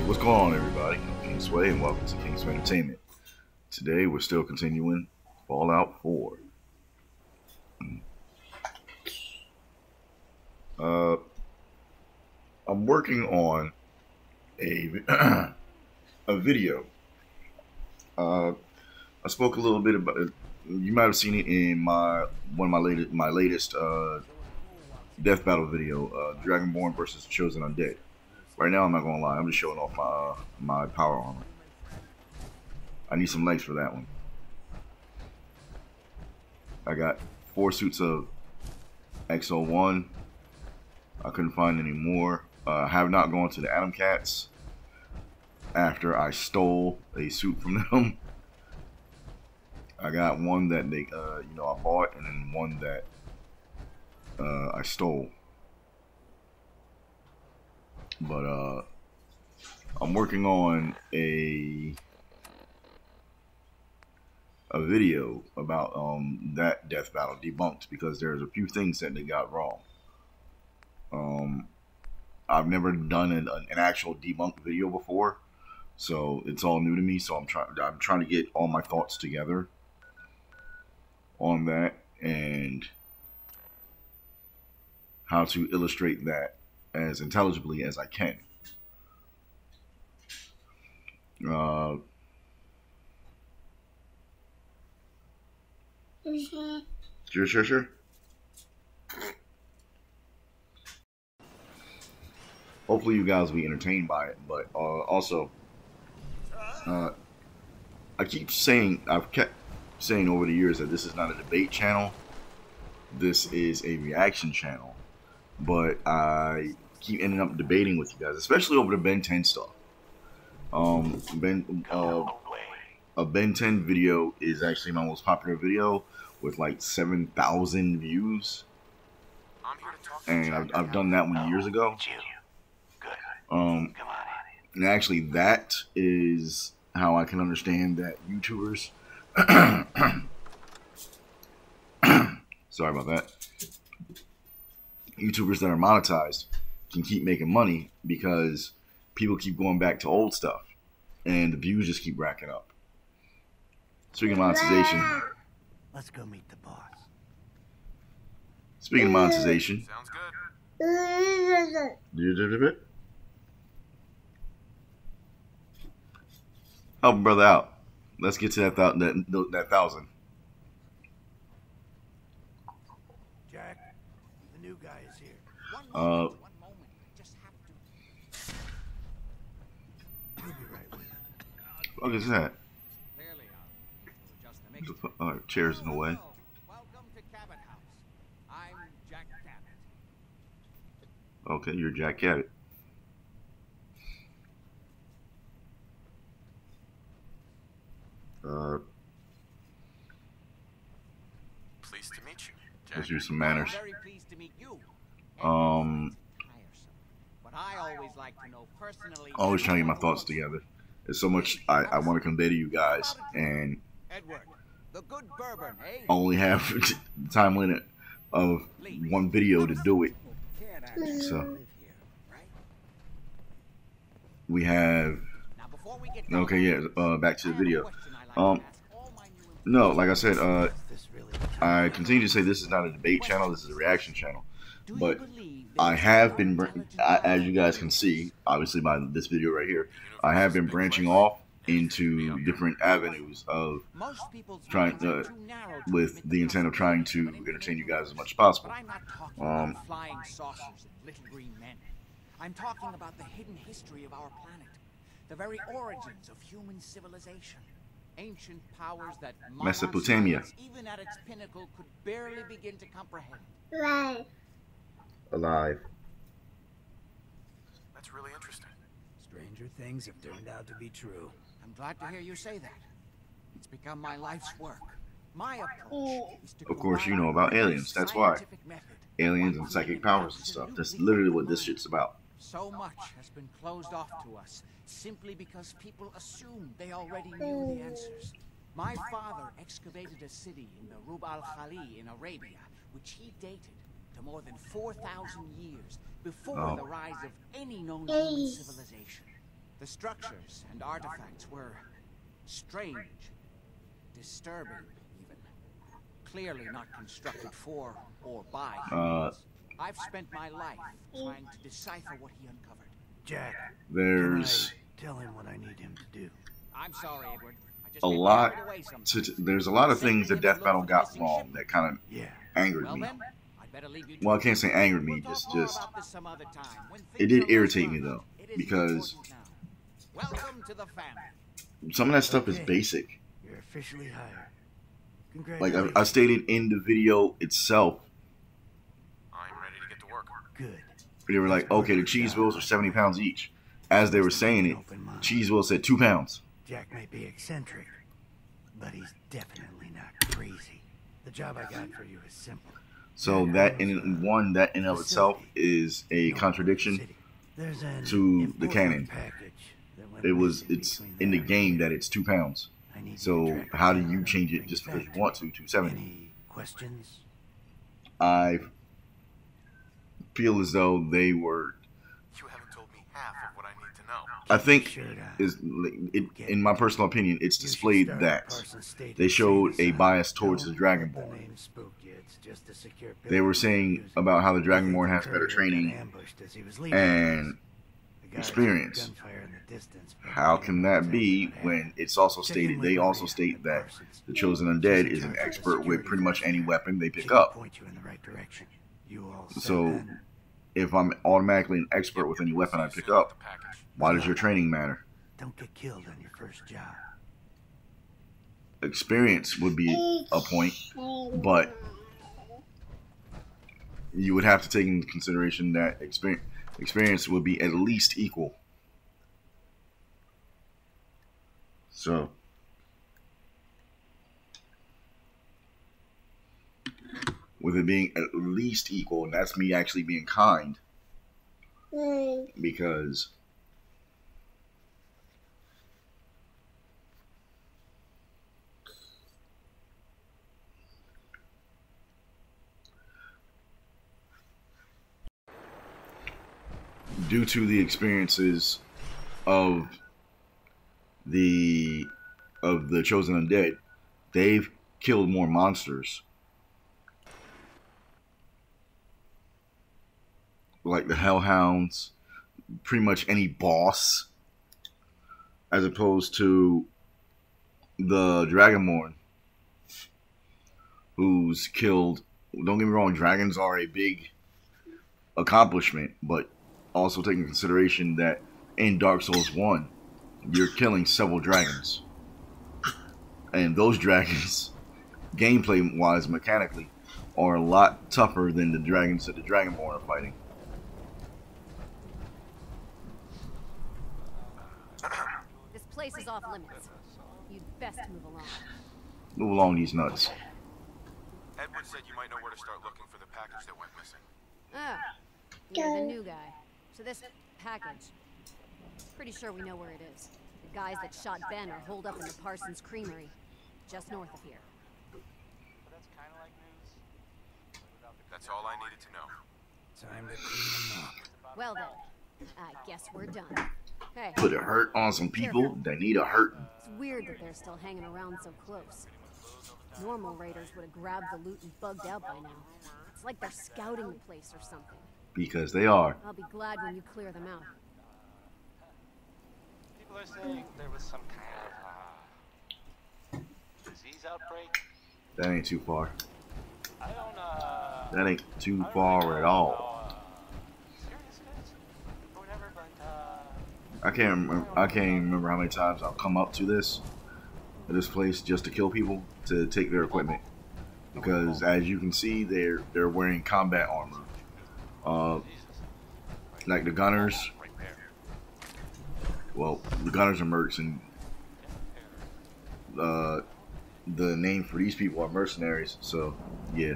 What's going on, everybody? I'm King Sway, and welcome to King's Entertainment. Today, we're still continuing Fallout 4. Uh, I'm working on a a video. I spoke a little bit about it. You might have seen it in one of my latest death battle video, Dragonborn versus Chosen Undead. Right now, I'm not gonna lie, I'm just showing off my power armor. I need some legs for that one. I got 4 suits of XO1. I couldn't find any more. Have not gone to the Atom Cats after I stole a suit from them. I got one that they, I bought, and then one that I stole. But I'm working on a video about that death battle debunked, because there's a few things that they got wrong. I've never done an actual debunked video before, so it's all new to me. So I'm trying to get all my thoughts together on that and how to illustrate that as intelligibly as I can. Sure. Hopefully you guys will be entertained by it, but also, I've kept saying over the years that this is not a debate channel. This is a reaction channel. But I keep ending up debating with you guys, especially over the Ben 10 stuff. A Ben 10 video is actually my most popular video with like 7,000 views. And I've done that one years ago. And actually that is how I can understand that YouTubers sorry about that. YouTubers that are monetized can keep making money because people keep going back to old stuff and the views just keep racking up. Speaking of monetization, let's go meet the boss. Speaking of monetization, Sounds good. Help a brother out. Let's get to that 1,000. Jack, the new guy is here. One moment. He'll be right with you. What is that? Chairs in the way. Welcome to Cabot House. I'm Jack Cabot. Okay, you're Jack Cabot. Pleased to meet you, Jack. Let's use some manners. Very pleased to meet you. But I always like to know personally. Always trying to get my thoughts together. There's so much I want to convey to you guys, and Edward, the good bourbon, eh? I only have the time limit of one video to do it. So we have. Okay, yeah. Back to the video. No, like I said, I continue to say this is not a debate channel. This is a reaction channel. But I have been, as you guys can see, obviously by this video right here, I have been branching off into different avenues of trying with the intent of trying to entertain you guys as much as possible. Flying saucers and little green men. I'm talking about the hidden history of our planet, the very origins of human civilization. Ancient powers that Mesopotamia, even at its pinnacle, could barely begin to comprehend. Alive. That's really interesting. Stranger things have turned out to be true. I'm glad to hear you say that. It's become my life's work. My approach is to Of course, you know about aliens. That's why. scientific method. Aliens and psychic powers and stuff. That's literally what this shit's about. So much has been closed off to us simply because people assumed they already knew the answers. My father excavated a city in the Rub al-Khali in Arabia, which he dated to more than 4,000 years before the rise of any known human civilization. The structures and artifacts were strange, disturbing even. Clearly not constructed for or by humans. I've spent my life trying to decipher what he uncovered. Jack, There's tell him what I need him to do. I'm sorry, Edward. I just a get lot carried away sometimes. there's a lot of things that Death Battle got wrong that kind of Yeah. angered Well me. then, I'd better leave you to Well, I it. can't say angered me, We'll just talk more about this some other time, when it things did are irritate less me rough. though, It is because important now. Welcome to the family. some of that stuff is Okay. basic. You're officially hired. Like Congratulations. I stated in the video itself, I'm ready to get to work. Good. they were like, okay, the cheese wheels are 70 pounds each. As they were saying it, Open mind. cheese wheel said 2 pounds. Jack may be eccentric, but he's definitely not crazy. The job I got for you is simple. So that in of itself is a contradiction. There's an to the important canon. package that went It's missing in the between game there that it's 2 pounds. and I need you to So track how do down you and change it bring just back because you to want to me. 270? Any questions? I feel as though they were. You haven't told me half of what I need to know. I think Sure does. in my personal opinion, it's You should displayed start that Parsons State they showed a insane bias asylum. towards the Don't let Dragonborn. the name spook you. It's just a secure They were building. saying Use it. about how the I think Dragonborn has the better courier got training ambushed as he was leaving. and The guys heard experience. gunfire in the distance, but How they can didn't know that be exactly what when happened. it's also Check in stated, with they also Maria state at that Parsons. the Chosen She's Undead in is an charge of the expert with security pretty much force any there. weapon they She pick can up. point you in the right direction. You all set So then? if I'm automatically an expert with any weapon I pick Send out up, the package. why does your training matter? Don't get killed on your first job. Experience would be a point, but you would have to take into consideration that experience would be at least equal. So with it being at least equal, and that's me actually being kind, because due to the experiences of the Chosen Undead, they've killed more monsters, like the Hellhounds, pretty much any boss, as opposed to the Dragonborn, who's killed. Don't get me wrong, dragons are a big accomplishment, but also take into consideration that in Dark Souls 1, you're killing several dragons. And those dragons, gameplay wise, mechanically, are a lot tougher than the dragons that the Dragonborn are fighting. This place is off limits. You'd best move along. Move along these nuts. Edward said you might know where to start looking for the package that went missing. Oh, you're the new guy. So this package, pretty sure we know where it is. The guys that shot Ben are holed up in the Parsons Creamery, just north of here. That's all I needed to know. Time to clean them up. Well then, I guess we're done. Hey, Put a hurt on some people that need a hurting. it's weird that they're still hanging around so close. Normal raiders would have grabbed the loot and bugged out by now. It's like they're scouting the place or something. Because they are. I'll be glad when you clear them out. People are saying there was some kind of disease outbreak. That ain't too far. I don't That ain't too far at all. serious it is or whatever, but I can't even remember how many times I've come up to this place just to kill people, to take their equipment, because as you can see, they're wearing combat armor. Like the gunners. right there. Well, the gunners are mercs, and the name for these people are mercenaries. So yeah.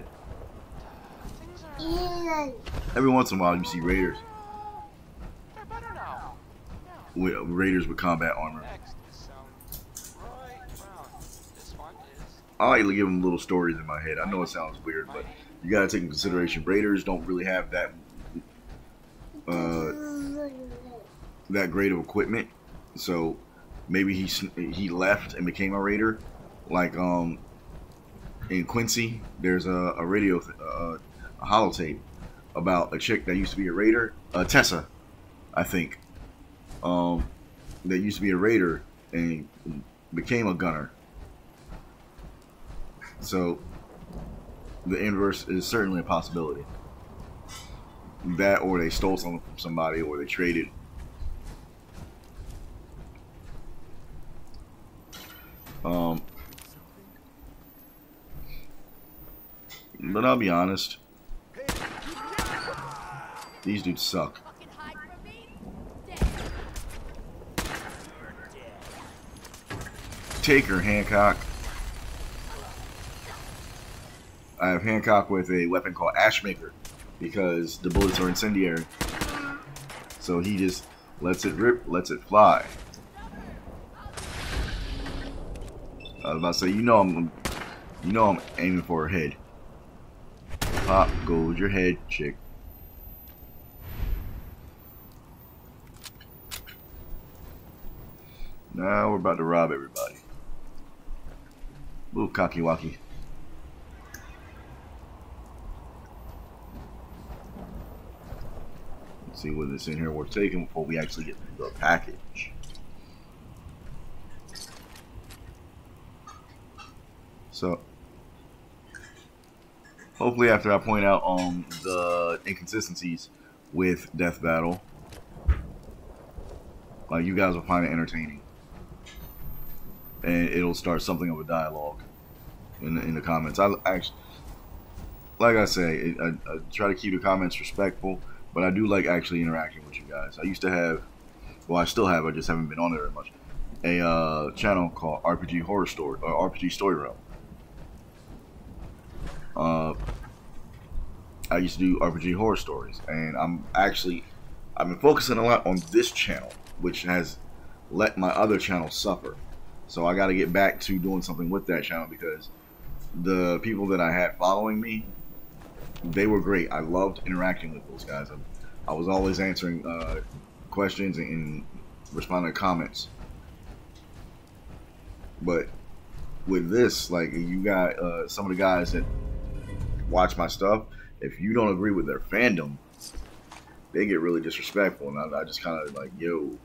Every once in a while, you see raiders. They're better now. Raiders with combat armor. Next is some right round. This one is I like to give them little stories in my head. I know it sounds weird, but you gotta take into consideration raiders don't really have that great of equipment. So maybe he left and became a raider, like in Quincy. There's a radio a holotape about a chick that used to be a raider, Tessa, I think, that used to be a raider and became a gunner. So the inverse is certainly a possibility. That, or they stole something from somebody, or they traded. But I'll be honest, these dudes suck. Take her, Hancock. I have Hancock with a weapon called Ashmaker because the bullets are incendiary. So he just lets it rip, lets it fly. I was about to say, you know I'm aiming for her head. Pop goes your head, chick. Now we're about to rob everybody. Little cocky-wacky. Let's see what is in here we're taking before we actually get the package. So, hopefully after I point out on the inconsistencies with Death Battle, like, you guys will find it entertaining. And it'll start something of a dialogue in the comments. I actually, like I say, I try to keep the comments respectful, but I do like actually interacting with you guys. I used to have, well, I still have, I just haven't been on there very much, a channel called RPG Horror Story, or RPG Story Realm. I used to do RPG horror stories, and I've been focusing a lot on this channel, which has let my other channel suffer. So I got to get back to doing something with that channel, because the people that I had following me, they were great. I loved interacting with those guys. I was always answering questions and responding to comments. But with this, like, you got some of the guys that watch my stuff, if you don't agree with their fandom, they get really disrespectful, and I just kind of like, yo.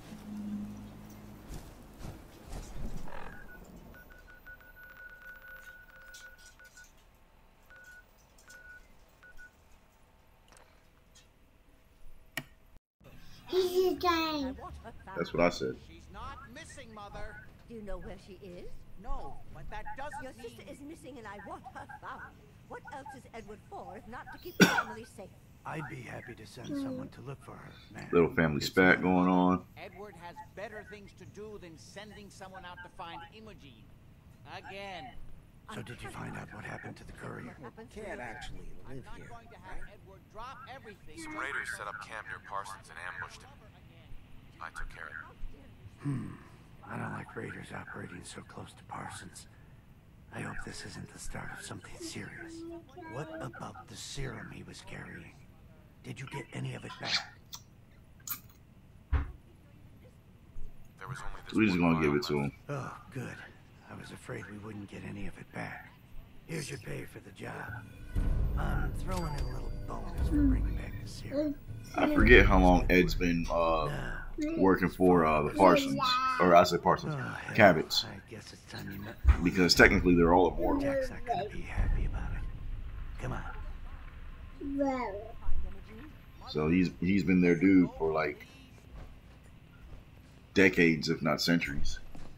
That's what I said. She's not missing, Mother. Do you know where she is? No, but that doesn't Your mean... sister is missing and I want her found. What else is Edward for if not to keep the family safe? I'd be happy to send someone to look for her, man. Little family spat going on. Edward has better things to do than sending someone out to find Imogene. Again. So did you find out what happened to the courier? Can't actually I'm live not here. going to have Edward drop everything. Some raiders set up camp near Parsons and ambushed him. I took care of him. I don't like raiders operating so close to Parsons. I hope this isn't the start of something serious. What about the serum he was carrying? Did you get any of it back? There was only this We're just one gonna give vial it to left. him. Oh, good. I was afraid we wouldn't get any of it back. Here's your pay for the job. I'm throwing in a little bonus for bringing back the serum. I forget how long Ed's been working for the Parsons, or I say Parsons, Cabots, I guess it's time you met. because technically they're all immortal. Jack's not gonna be happy about it. Come on. So he's been their dude for like decades, if not centuries.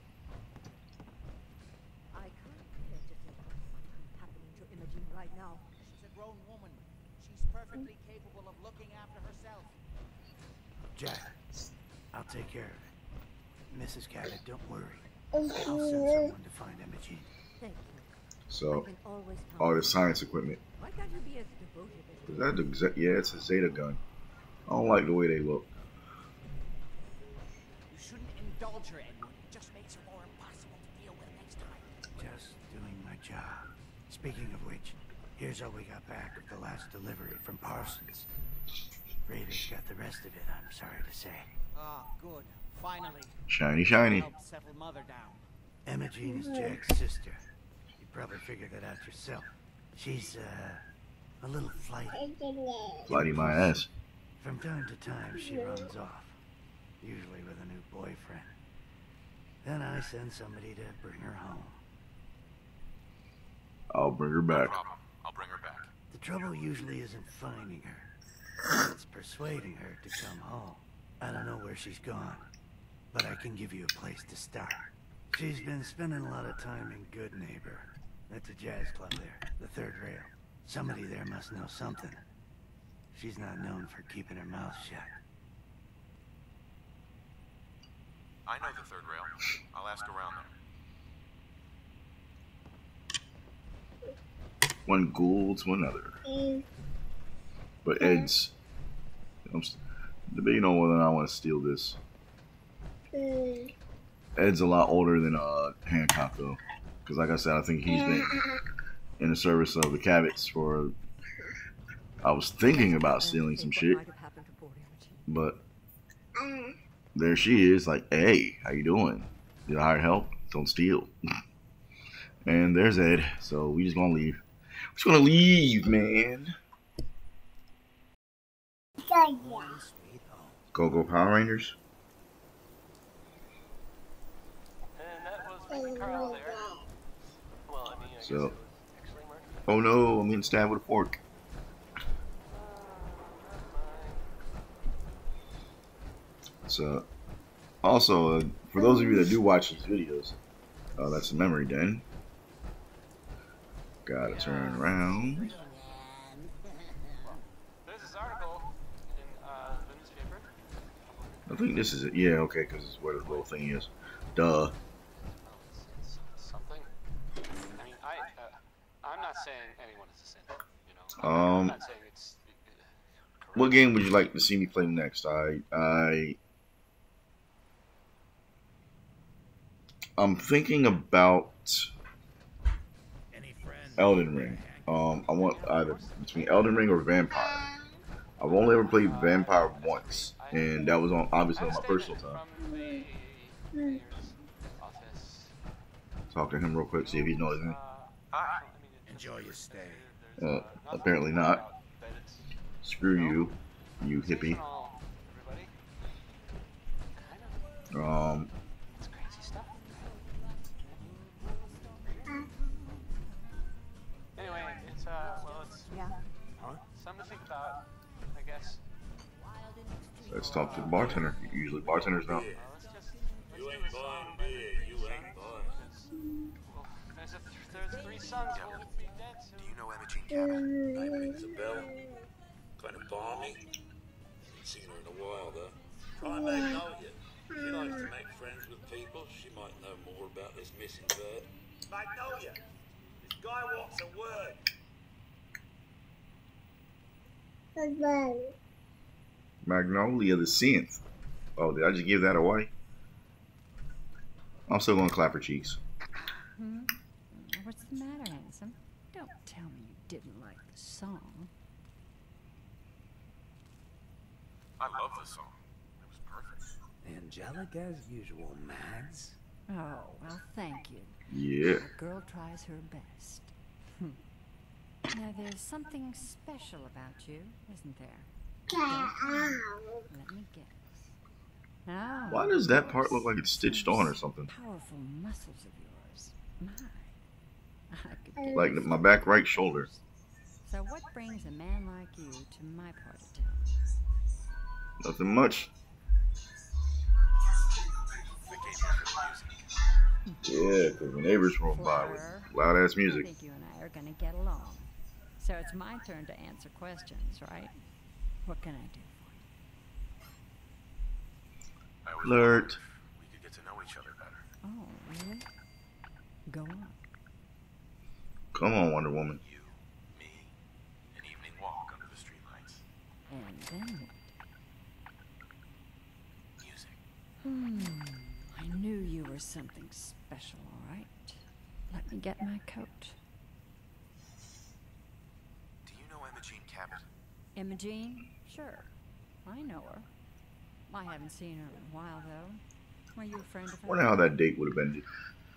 I can't bear to think what's happening to Imogene right now. She's a grown woman. She's perfectly capable of looking after herself. Jack, I'll take care of it. Mrs. Cabot, don't worry. I'll send someone to find Imogene. Thank you. So I can always count all on this you. science equipment. Why can't you be as devoted as Is that the, yeah, it's a Zeta gun. I don't like the way they look. You shouldn't indulge her, Edward. It just makes her more impossible to deal with next time. Just doing my job. Speaking of which, here's all we got back of the last delivery from Parsons. Raiders got the rest of it, I'm sorry to say. Ah, good. Finally. Shiny, shiny. Helped settle Mother down. Imogene is Jack's sister. You probably figured that out yourself. She's, a little flighty. Flighty my ass. From time to time, she runs off. Usually with a new boyfriend. Then I send somebody to bring her home. I'll bring her No back. problem. I'll bring her back. The trouble usually isn't finding her. It's persuading her to come home. I don't know where she's gone, but I can give you a place to start. She's been spending a lot of time in Good Neighbor. That's a jazz club there, the Third Rail. Somebody there must know something. She's not known for keeping her mouth shut. I know the Third Rail. I'll ask around there. One ghoul to another. But Ed's. I'm debating on whether or not I want to steal this. Ed's a lot older than Hancock though, because like I said, I think he's been in the service of the Cabots for. I was thinking about stealing some shit, but there she is. Like, hey, how you doing? Did I hire help? Don't steal. And there's Ed. So we just gonna leave. We're just gonna leave, man. Go Power Rangers. And that was Baby Carl there. Well, I mean, I guess So- it was actually Mark. Oh no, I'm getting stabbed with a fork. So, also, for those of you that do watch these videos, that's a memory den. Gotta turn around. There's this article in the newspaper. I think this is it. Yeah, okay, because it's where the little thing is. Duh. Well, it's something. I mean, I'm not saying anyone is a sin. You know. I'm not saying it's. Correct. What game would you like to see me play next? I'm thinking about Elden Ring. I want either between Elden Ring or Vampire. I've only ever played Vampire once, and that was obviously on my personal time. From the mayor's office. Talk to him real quick, see if he knows anything. I mean, Enjoy your stay. there's, Apparently not. that it's Screw you, you hippie. seasonal, everybody. Kind of. It's crazy stuff. Anyway, it's well, it's Yeah. something to think about, I guess. Let's talk to the bartender. Usually bartenders don't. Let's just You ain't buying beer, you ain't buying. well, there's three sons will be dead soon. Do you know Imogene Cabot? Name rings a bell. Kind of balmy. Ain't seen her in a while though. Try Magnolia. She likes to make friends with people. She might know more about this missing bird. Magnolia! This guy wants a word. Magnolia the Synth. Oh, did I just give that away? I'm still gonna clap her cheeks. What's the matter, handsome? Don't tell me you didn't like the song. I love this song. It was perfect. Angelic as usual, Mags. Oh, well, thank you. Yeah. A girl tries her best. Now, there's something special about you, isn't there? Let me guess. Oh, Why does that part look like it's stitched on or something? powerful muscles of yours. My, I could get Like my back right shoulder. So what brings a man like you to my part of town? Nothing much. We came here for the music. Yeah, because the neighbors rolled by with loud ass I music. think you and I are gonna get along. So it's my turn to answer questions, right? What can I do for I always Alert. wondered if we could get to know each other better. you? Oh, really? Go on. Come on, Wonder Woman. You, me, an evening walk under the streetlights. And then Music. I knew you were something special, all right? Let me get my coat. Do you know Imogene Cabot? Imogene? Sure. I know her. I haven't seen her in a while, though. Are you a friend of Wonder hers? how that date would have ended.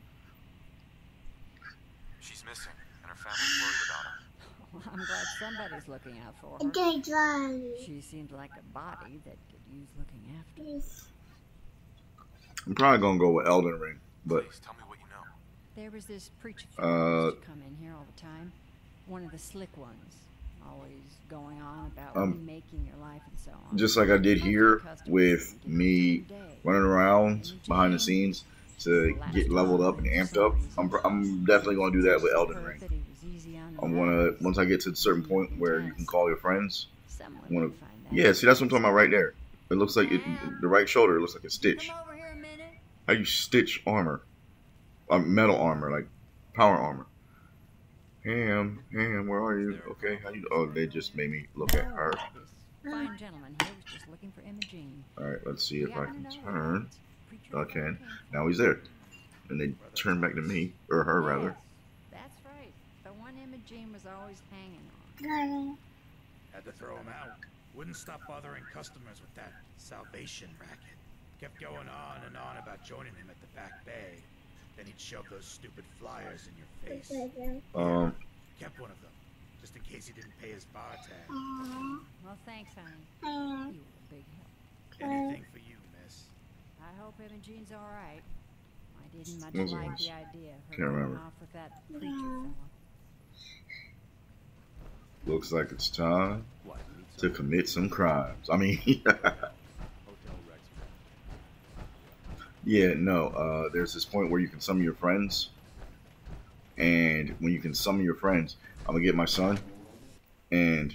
She's missing, and her family's worried about her. Well, I'm glad somebody's looking out for her. She seemed like a body that could use looking after. I'm probably gonna go with Elden Ring, but Please tell me what you know. There was this preacher fellow who used to come in here all the time. One of the slick ones. Always going on about remaking your life and so on. just like I did here with me running around behind the scenes to get leveled up and amped up, I'm definitely gonna do that with Elden Ring. I'm gonna, once I get to a certain point where you can call your friends, I'm gonna, yeah, see, that's what I'm talking about right there. It looks like the right shoulder, it looks like a stitch. How you stitch armor? Metal armor, like power armor. Ham, where are you? Okay, how you? Oh, they just made me look at her. Fine gentleman here was just looking for Imogene. All right, let's see if I can turn. I can. Now he's there, and they turn back to me or her rather. That's right. The one Imogene was always hanging on. Had to throw him out. Wouldn't stop bothering customers with that Salvation racket. Kept going on and on about joining him at the back bay. Then he'd shove those stupid flyers in your face. Kept one of them, just in case he didn't pay his bar tag. Well, thanks, honey. You were a big help. Anything for you, miss. I hope Imogene's all right. I didn't much Those like ones. the idea of her Can't going remember. off with that preacher fellow. Looks like it's time to commit some crimes. I mean, yeah, no. There's this point where you can summon your friends, and when you can summon your friends, I'm gonna get my son, and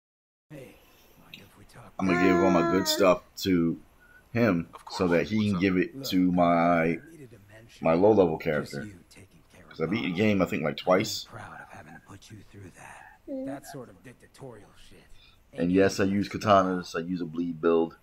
I'm gonna give all my good stuff to him so that he can give it to my low level character. Because I beat the game, I think, like twice. Proud of having to put you through that. That sort of dictatorial shit. And yes, I use katanas. I use a bleed build,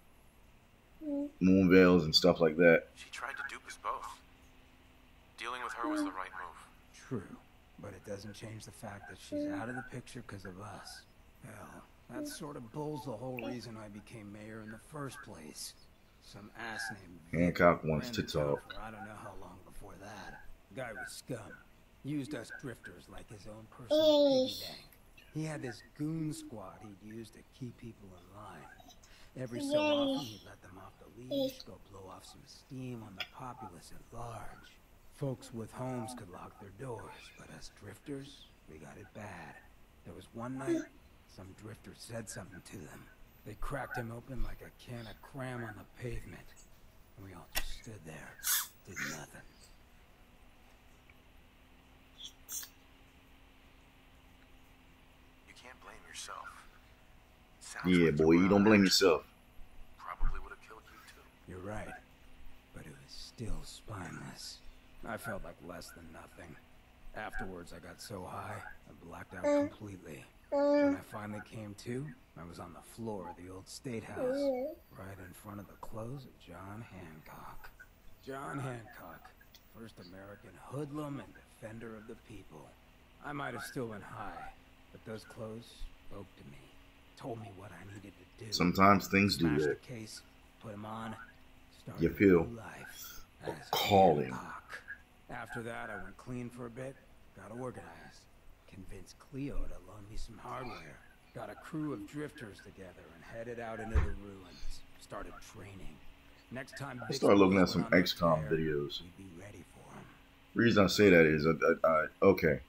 moon veils, and stuff like that. She tried to dupe us both. Dealing with her was the right move. True, but it doesn't change the fact that she's out of the picture because of us. Hell, that sort of bull's the whole reason I became mayor in the first place. Some ass named Hancock wants ran to the town talk. for I don't know how long before that. Guy was scum. Used us drifters like his own personal piggy bank. He had this goon squad he'd use to keep people in line. Every so often he'd let them off the leash, go blow off some steam on the populace at large. Folks with homes could lock their doors, but us drifters, we got it bad. There was one night, some drifter said something to them. They cracked him open like a can of cram on the pavement. And we all just stood there, did nothing. You can't blame yourself. Sounds Yeah, like boy, you don't blame yourself. Probably would have killed you too. You're right, but it was still spineless. I felt like less than nothing. Afterwards, I got so high, I blacked out completely. When I finally came to, I was on the floor of the old state house, right in front of the clothes of John Hancock. John Hancock, first American hoodlum and defender of the people. I might have still been high, but those clothes spoke to me, told me what I needed to do. Sometimes things do Smashed that. the case, put him on, started You feel a new life a as calling. Hancock. After that, I went clean for a bit, got organized, convinced Cleo to loan me some hardware, got a crew of drifters together and headed out into the ruins, started training. Next time I started looking at some Big Smoke went on XCOM their tear, videos. we'd be ready for him. The reason I say that is, okay.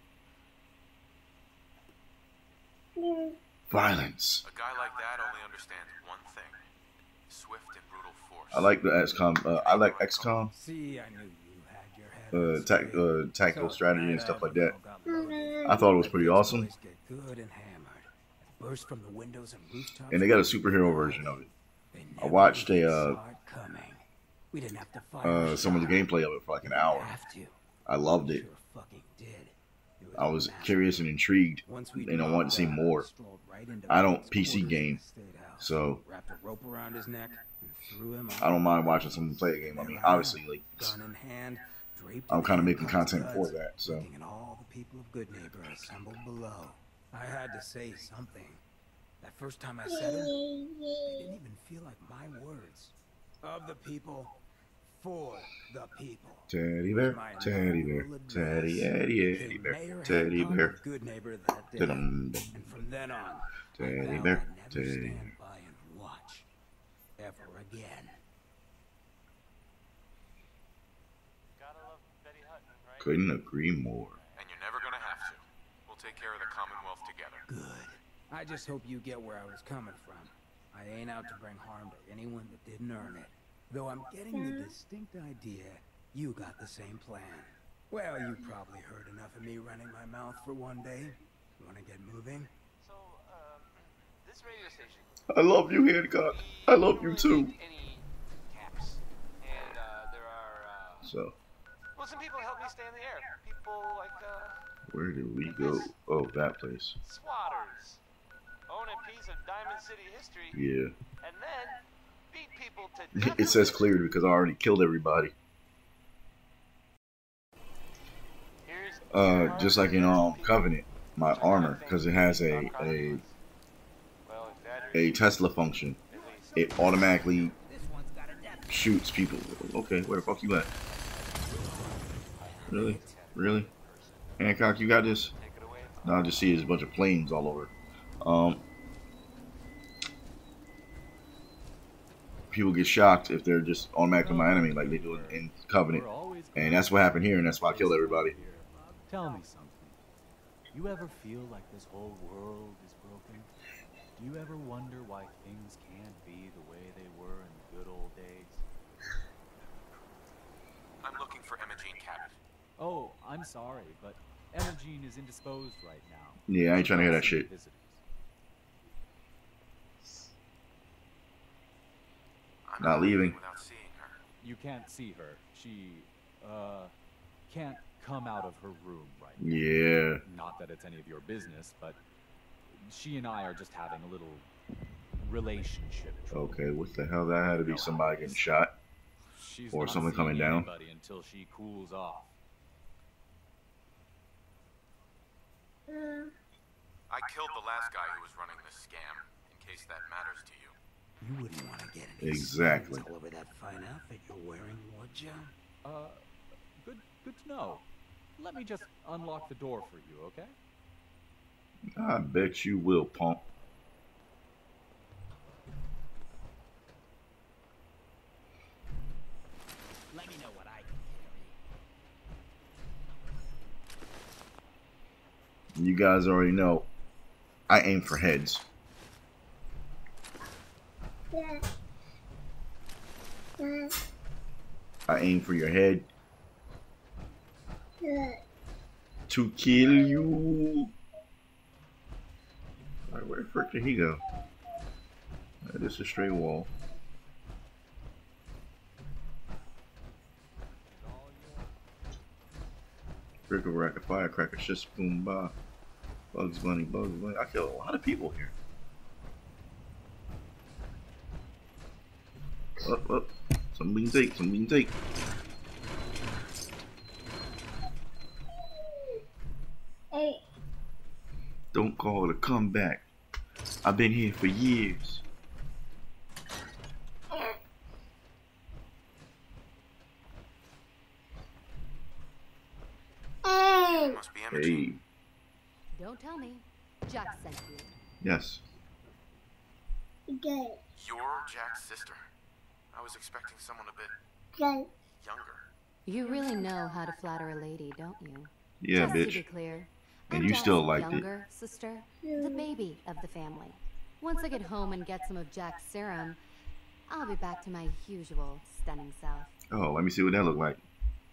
Violence. A guy like that only understands one thing: swift and brutal force. I like the XCOM. I like XCOM. See, I knew you had your head on straight. Tactical So, strategy and that stuff like Alvin that. got loaded. I thought it was pretty Let these awesome. boys get good and hammered. Burst from the windows and rooftops. And they got a superhero version of it. They I never watched even a saw it coming. We didn't have to fight some of the gameplay of it for like an hour. Have to. I loved it. Sure fucking did. It I was massive. curious and intrigued, Once we and I wanted to see dropped more. down, strolled right into I don't Ben's PC quarters in game, the State House, so wrapped a rope around his neck and threw him I don't on mind watching someone play a game. I mean, obviously, like, gun in hand, draped I'm in kind of making handcuffs, content for buds, that, so. looking at all the people of Good Neighbor assembled below. I had to say something. That first time I said them, they didn't even feel like my words. Of the people, for the people. Teddy bear, teddy bear, teddy bear, teddy bear. Good neighbor that day. Ta-dum. And from then on, Teddy I vowed bear, I'd never teddy stand by and watch ever again. Gotta love Betty Hutton, right? Couldn't agree more. And you're never gonna have to. We'll take care of the Commonwealth together. Good. I just hope you get where I was coming from. I ain't out to bring harm to anyone that didn't earn it. Though I'm getting the distinct idea you got the same plan. Well, you probably heard enough of me running my mouth for one day. Wanna get moving? So, this radio station. I love you, Hancock. I love you too. Any caps. And, there are, So, well, some people help me stay in the air. People like, where did we go? Oh, that place. swatters. Own a piece of Diamond City history. Yeah. And then beat people to death. It says cleared because I already killed everybody. Just like in Covenant, my armor, because it has a Tesla function, it automatically shoots people. Okay, where the fuck you at? Really? Really? Hancock, you got this? Now I just see there's a bunch of planes all over. People get shocked if they're just automatically my enemy like they do in Covenant. And that's what happened here, and that's why I killed everybody. Tell me something. You ever feel like this whole world is broken? Do you ever wonder why things can't be the way they were in the good old days? I'm looking for Imogene Cabot. Oh, I'm sorry, but Imogene is indisposed right now. Yeah, I ain't trying to hear that shit. Not leaving. Without seeing her. You can't see her. She, can't come out of her room right now. Yeah. Not that it's any of your business, but she and I are just having a little relationship. Okay, what the hell? That had to be somebody getting shot. She's or not someone coming seeing down. anybody until she cools off. I killed the last guy who was running this scam, in case that matters to you. You wouldn't want to get any Exactly. stains all over that fine outfit you're wearing, would you? Good to know. Let me just unlock the door for you, okay? I bet you will, punk. Let me know what I can You guys already know I aim for heads. I aim for your head to kill you. Alright, where the frick did he go? This is a straight wall. Frick over at the firecracker, shish boom ba. Bugs Bunny, Bugs Bunny. I killed a lot of people here. Up, up. Some we can take, some we can take. Don't call it a comeback. I've been here for years. Must be Imogene. Hey. Don't tell me. Jack sent you. Yes. You're Jack's sister. I was expecting someone a bit younger. You really know how to flatter a lady, don't you? Yeah, Just bitch. to be clear, And I'm you still Jack's liked it. younger sister, the baby of the family. Once I get home and get some of Jack's serum, I'll be back to my usual stunning self. Oh, let me see what that look like.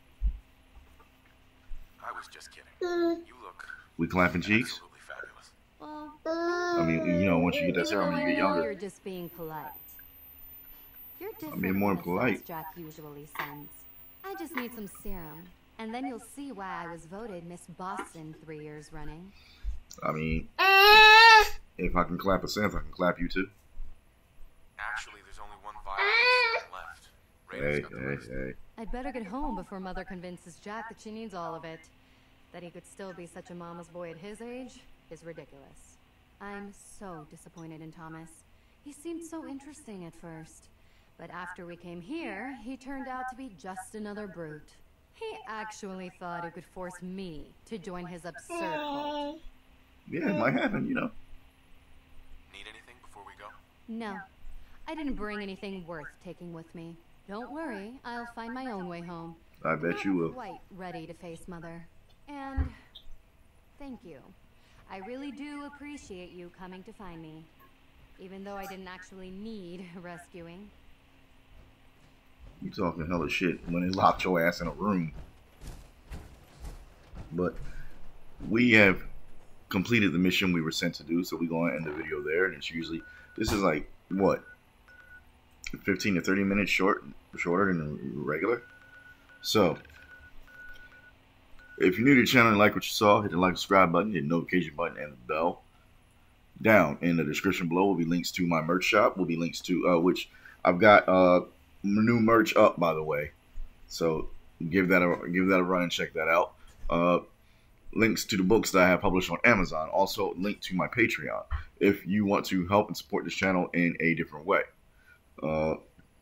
I was just kidding. You look We clapping cheeks? absolutely fabulous. Well, I mean, you know, once you get that serum, you get You're younger. just being polite. You're different being more from the friends polite. Jack usually sends. I just need some serum, and then you'll see why I was voted Miss Boston 3 years running. I mean, if I can clap a Sam, I can clap you too. Actually, there's only one violin left. Hey, Raven's got the rest. hey. I'd better get home before Mother convinces Jack that she needs all of it. That he could still be such a mama's boy at his age is ridiculous. I'm so disappointed in Thomas. He seemed so interesting at first, But after we came here, he turned out to be just another brute. He actually thought he could force me to join his absurd cult. Yeah, it might happen, you know. Need anything before we go? No, I didn't bring anything worth taking with me. Don't worry, I'll find my own way home. I bet you will. I'm quite ready to face Mother. And thank you. I really do appreciate you coming to find me, even though I didn't actually need rescuing. You talking hella shit when they locked your ass in a room. But we have completed the mission we were sent to do, so we're going to end the video there. And it's usually, this is like, what, 15 to 30 minutes shorter than regular. So, if you're new to the channel and like what you saw, hit the like, subscribe button, hit the notification button, and the bell. Down in the description below will be links to my merch shop. Will be links to, which I've got new merch up, by the way. So give that a run and check that out. Links to the books that I have published on Amazon. Also, link to my Patreon if you want to help and support this channel in a different way. In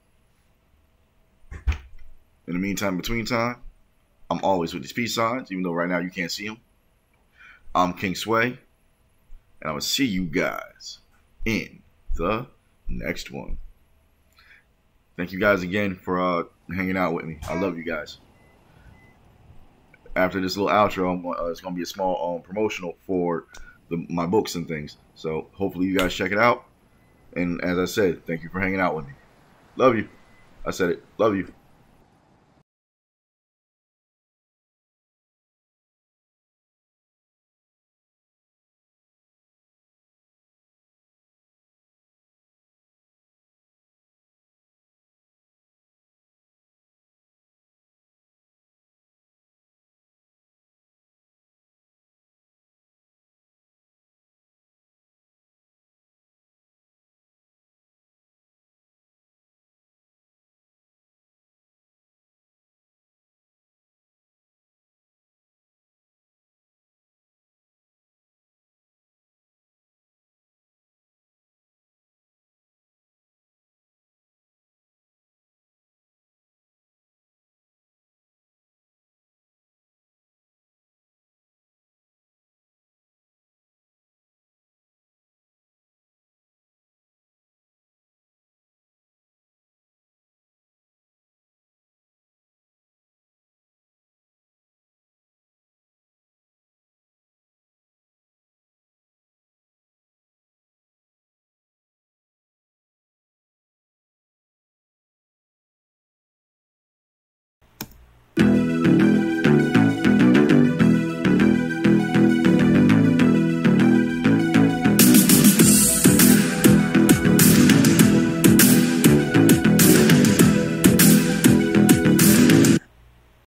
the meantime, between time, I'm always with these peace signs, even though right now you can't see them. I'm King Sway, and I will see you guys in the next one. Thank you guys again for hanging out with me. I love you guys. After this little outro, it's going to be a small promotional for my books and things. So hopefully you guys check it out. And as I said, thank you for hanging out with me. Love you. I said it. Love you.